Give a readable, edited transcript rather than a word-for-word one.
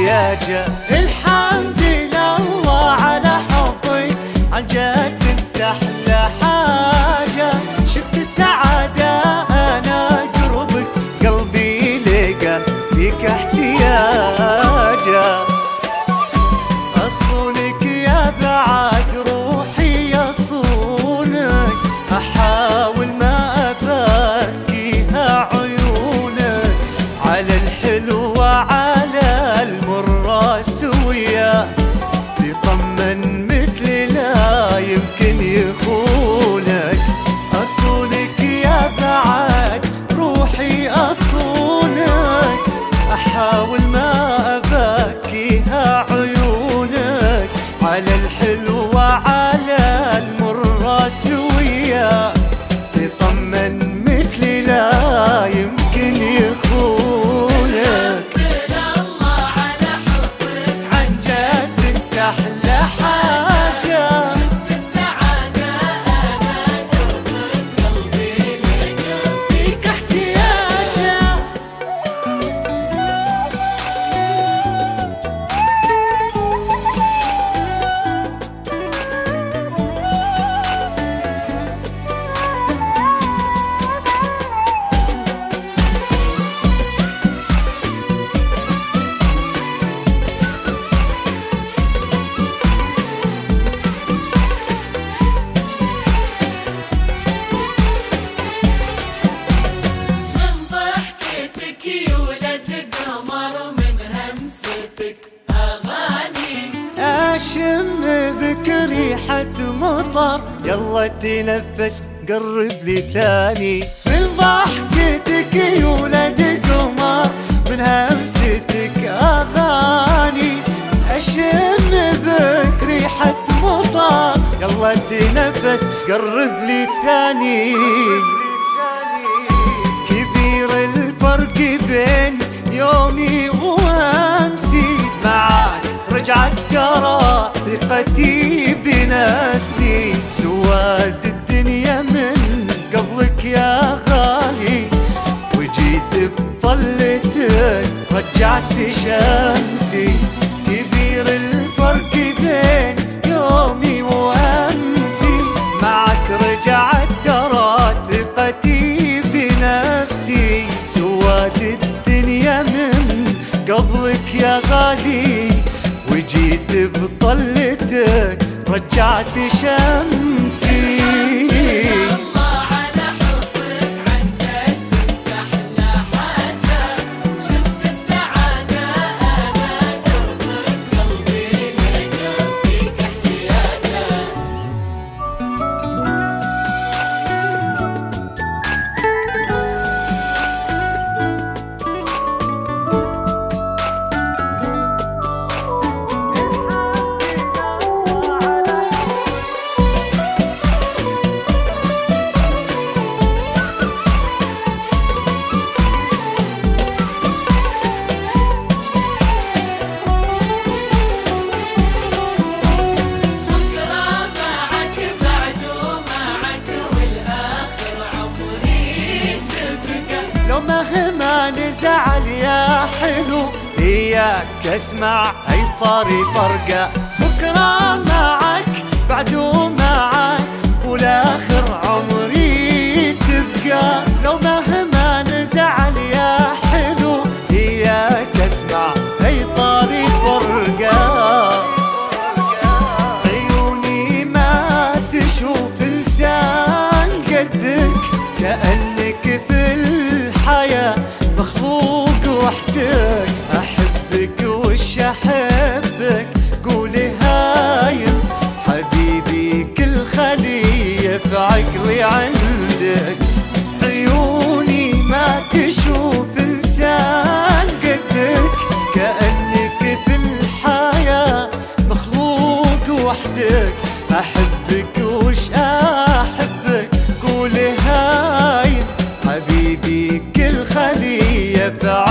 احتياجه. الحمد لله على حبك عن جد انت احلى حاجه. شفت السعاده انا قربك قلبي لقى فيك احتياجه. اصونك يا بعد روحي اصونك احاول ما ابكيها عيونك على الحلو وعلى المرة سوية. تطمن مثلي لا يمكن يخونك. اصونك يا بعد روحي اصونك احاول ما ابكيها عيونك على الحلو وعلى المرة سوية. تطمن مثلي لا يمكن يخونك. الله على حبك عن جد انت احلى حاجة. شفت السعادة أنا دربك قلبي لقى فيك احتياجه. من ضحكتك يولد قمر ومن همستك أغاني. اشم بك ريحة مطر يلا تنفس قرب لي ثاني. من ضحكتك يولد قمر من همستك اغاني. اشم بك ريحة مطر يلا تنفس قرب لي ثاني. كبير الفرق بين يومي وامسي معاك رجعت ترى ثقتي بنفسي. سواد الدنيا من قبلك يا غالي وجيت بطلتك رجعت شمسي. كبير الفرق بين يومي وامسي معك رجعت ترى ثقتي بنفسي. سواد الدنيا من قبلك يا غالي وجيت بطلتك رجعت شمسي. الله على حبك عن جد انت احلى حاجة. شفت السعادة انا دربك قلبي لقى فيك احتياجه. بكرة معك بعده معك والآخر عمري تبقى. لو مهما نزعل يا حلو اياك اسمع اي طاري فرقة. بكرة معك بعده معك والاخر عمري تبقى. لو مهما نزعل يا حلو اياك اسمع اي طاري فرقة. عيوني ما تشوف انسان قدك كأنك في الحياة مخلوق وحدك. احبك وش احبك قولي هايم حبيبي كل خلية في عقلي عندك. عيوني ما تشوف انسان قدك كأنك في الحياة مخلوق وحدك. احبك وش احبك قولي هايم حبيبي كل خلية في